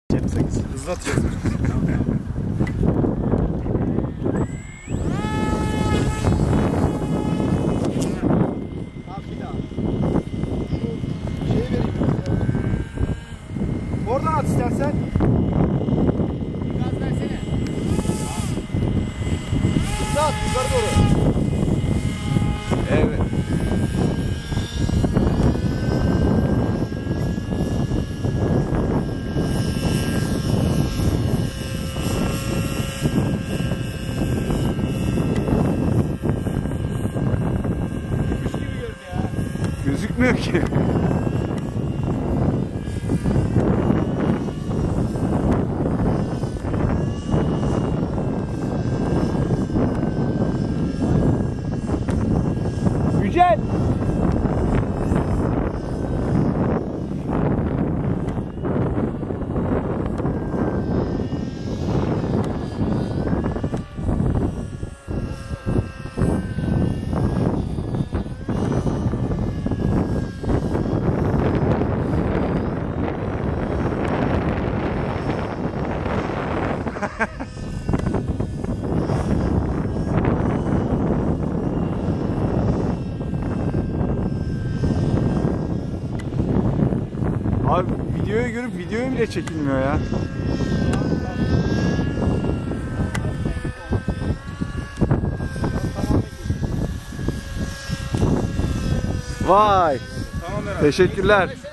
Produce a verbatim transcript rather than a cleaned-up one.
yetmiş sekiz. Hızlı atacağız. Oradan at istersen. Gaz versene. Hızlı at yukarı doğru. Evet. Gözükmüyor ki. Yücel. Abi videoyu görüp videoyu bile çekilmiyor ya. Vay. Teşekkürler.